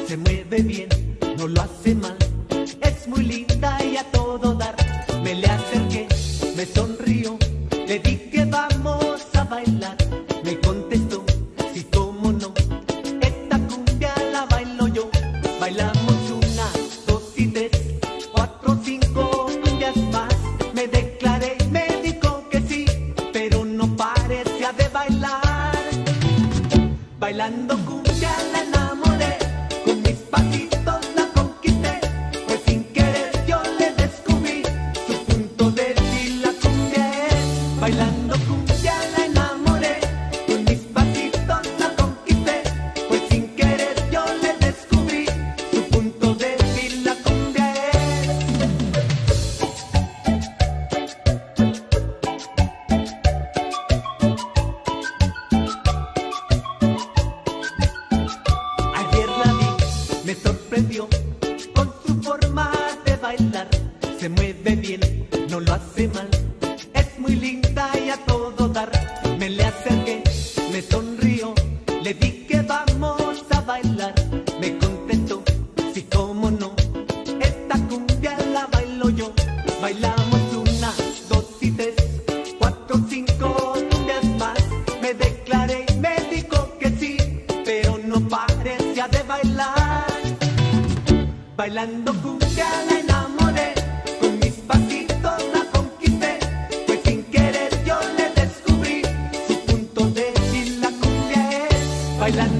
se mueve bien, no lo hace mal, es muy linda y a todo dar. Me le acerqué, me sonrió, le dije vamos a bailar. Me contestó, sí, cómo no, esta cumbia la bailo yo. Bailamos una, dos y tres, cuatro, cinco cumbias más. Me declaré y me dijo que sí, pero no parecía de bailar. Bailando cumbia la enamoré, con mis pasitos la conquisté, pues sin querer yo le descubrí su punto débil la cumbia es. Bailando cumbia la enamoré, con mis pasitos la conquisté, pues sin querer yo le descubrí su punto débil la cumbia es. Ayer la vi, me sorprendió con su forma de bailar. Se mueve bien, no lo hace mal, es muy linda y a todo dar. Me le acerqué, me sonrió, le dije vamos a bailar. Me contestó, sí, cómo no, esta cumbia la bailo yo. Bailamos una, dos y tres, cuatro, cinco cumbias más. Me declaré y me dijo que sí, pero no parecía de bailar. Bailando cumbia la enamoré, con mis pasitos la conquisté, pues sin querer yo le descubrí su punto débil la cumbia es. Bailando